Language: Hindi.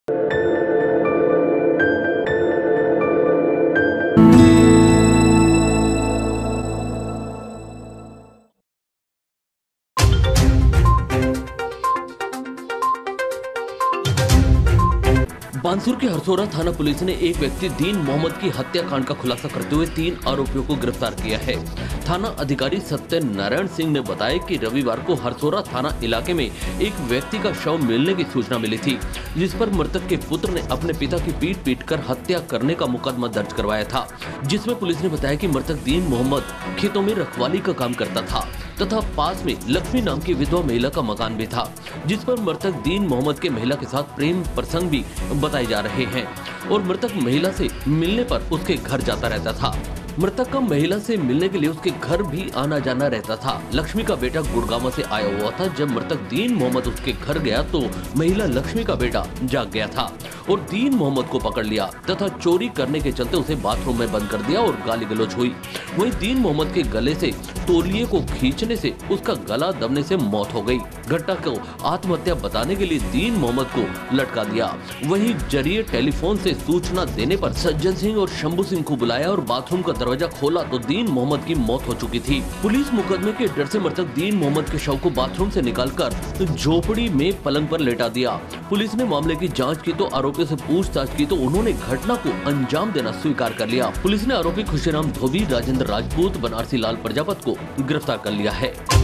बानसूर के हरसोरा थाना पुलिस ने एक व्यक्ति दीन मोहम्मद की हत्याकांड का खुलासा करते हुए 3 आरोपियों को गिरफ्तार किया है। थाना अधिकारी सत्य नारायण सिंह ने बताया कि रविवार को हरसोरा थाना इलाके में एक व्यक्ति का शव मिलने की सूचना मिली थी, जिस पर मृतक के पुत्र ने अपने पिता की पीट कर हत्या करने का मुकदमा दर्ज करवाया था, जिसमें पुलिस ने बताया कि मृतक दीन मोहम्मद खेतों में रखवाली का काम करता था तथा पास में लक्ष्मी नाम की विधवा महिला का मकान भी था, जिस पर मृतक दीन मोहम्मद के महिला के साथ प्रेम प्रसंग भी बताए जा रहे हैं और मृतक महिला से मिलने पर उसके घर जाता रहता था। मृतक का महिला से मिलने के लिए उसके घर भी आना जाना रहता था। लक्ष्मी का बेटा गुड़गांव से आया हुआ था। जब मृतक दीन मोहम्मद उसके घर गया तो महिला लक्ष्मी का बेटा जाग गया था और दीन मोहम्मद को पकड़ लिया तथा चोरी करने के चलते उसे बाथरूम में बंद कर दिया और गाली गलौज हुई। वहीं दीन मोहम्मद के गले से तौलिए को खींचने से उसका गला दबने से मौत हो गई। घटना को आत्महत्या बताने के लिए दीन मोहम्मद को लटका दिया। वहीं जरिए टेलीफोन से सूचना देने पर सज्जन सिंह और शंभू सिंह को बुलाया और बाथरूम का दरवाजा खोला तो दीन मोहम्मद की मौत हो चुकी थी। पुलिस मुकदमे के डर से मृतक दीन मोहम्मद के शव को बाथरूम से निकालकर झोपड़ी में पलंग पर लेटा दिया। पुलिस ने मामले की जांच की तो आरोपियों से पूछताछ की तो उन्होंने घटना को अंजाम देना स्वीकार कर लिया। पुलिस ने आरोपी खुशीराम धोबी, राजेंद्र राजपूत, बनारसी लाल प्रजापत को गिरफ्तार कर लिया है।